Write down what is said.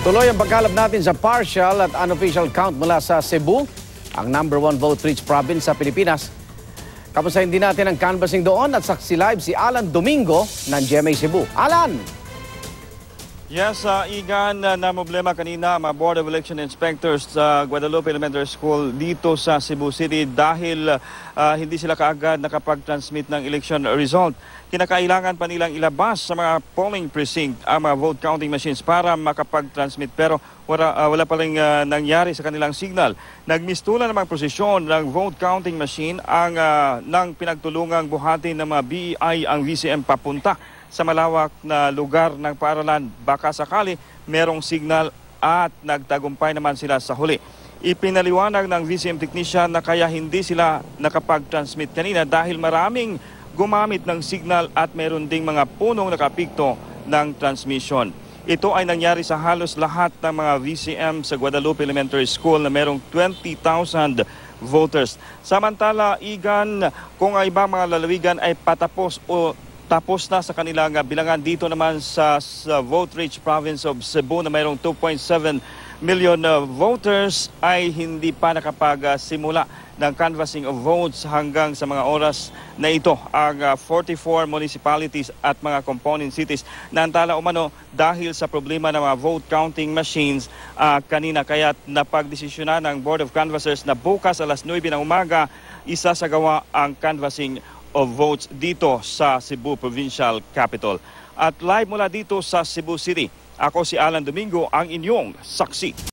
Tuloy ang pagkalap natin sa partial at unofficial count mula sa Cebu, ang #1 vote-rich province sa Pilipinas. Kamustahin din natin ang canvassing doon at saksi live si Alan Domingo ng GMA Cebu. Alan! Yes, Igan, na problema kanina ang mga Board of Election Inspectors sa Guadalupe Elementary School dito sa Cebu City dahil hindi sila kaagad nakapag-transmit ng election result. Kinakailangan pa nilang ilabas sa mga polling precinct ang mga vote counting machines para makapag-transmit pero wala pa rin nangyari sa kanilang signal. Nagmistulan namang prosesyon ng vote counting machine ng pinagtulungang buhatin ng mga BEI ang VCM papunta sa malawak na lugar ng paaralan. Baka sakali merong signal at nagtagumpay naman sila sa huli. Ipinaliwanag ng VCM technician na kaya hindi sila nakapag-transmit kanina dahil maraming gumamit ng signal at meron ding mga punong nakapikto ng transmission. Ito ay nangyari sa halos lahat ng mga VCM sa Guadalupe Elementary School na merong 20,000 voters. Samantala, Igan, kung ang ibang mga lalawigan ay patapos o tapos na sa kanilang bilangan, dito naman sa vote-rich province of Cebu na mayroong 2.7 million voters ay hindi pa nakapagsimula ng canvassing of votes hanggang sa mga oras na ito. Ang 44 municipalities at mga component cities naantala umano dahil sa problema ng mga vote counting machines kanina. Kaya napagdesisyonan ng Board of Canvassers na bukas alas 9 ng umaga isasagawa ang canvassing of votes dito sa Cebu Provincial Capital. At live mula dito sa Cebu City, ako si Alan Domingo, ang inyong saksi.